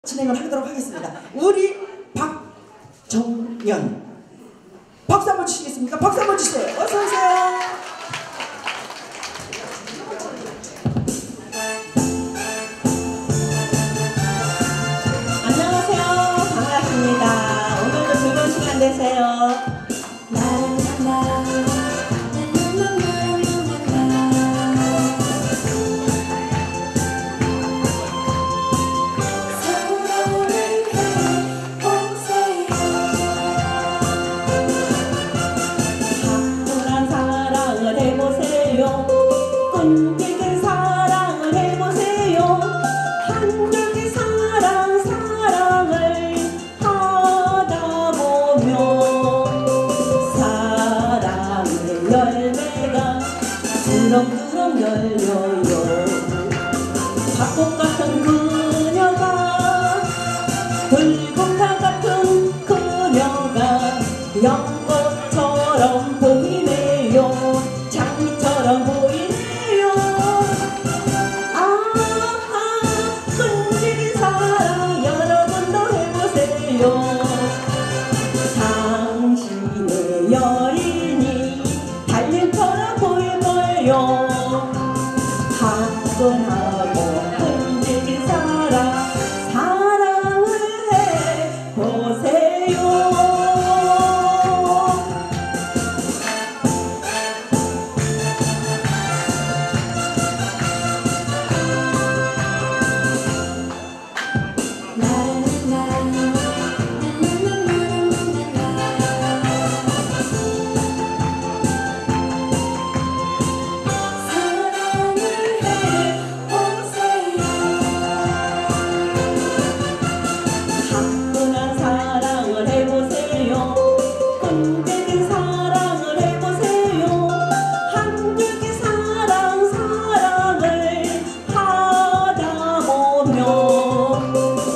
진행을 하도록 하겠습니다. 우리 박정연 박수 한번 주시겠습니까? 박수 한번 주세요. 어서 오세요. 안녕하세요. 반갑습니다. 오늘도 즐거운 시간 되세요. 끈질긴 사랑을 해보세요. 한줄기 사랑을 하다 보면 사랑의 열매가 주렁주렁 열려요. 벚꽃 같은 그녀가 불국화 같은 그녀가 연꽃처럼 보이네요. 장미처럼 보이네요. 끈질긴 사랑 여러분도 해보세요. 당신의 여인이 달님처럼 보일 거예요. 화끈하고 끈질긴 사랑을 해보세요. 끈질긴 사랑을 해보세요. 한줄기 사랑을 하다 보면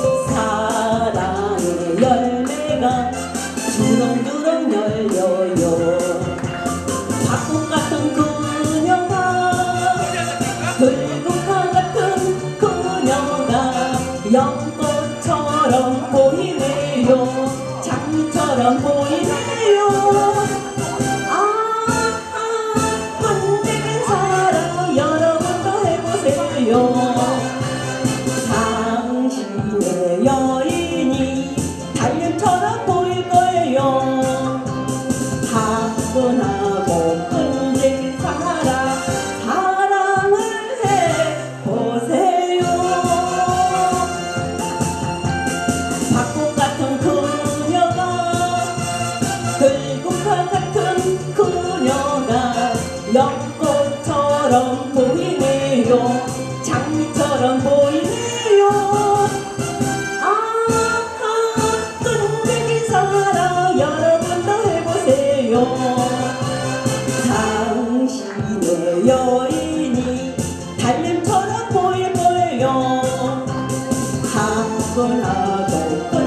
사랑의 열매가 주렁주렁 열려요. 벚꽃 같은 그녀가 불국화 같은 그녀가 연꽃처럼 보이네요. 장미처럼 보이네요. 끈질긴 사랑 여러분도 해보세요. 당신의 여인이 달님처럼 보일 거예요. 화끈하고 끈질긴 사랑을 해보세요. 벚꽃 같은 불국화 같은 그녀가 연꽃처럼 보이네요. 장미처럼 보이네요. 끈질긴 사랑 여러분도 해보세요. 당신의 여인이 달님처럼 보일 거예요. 화끈하고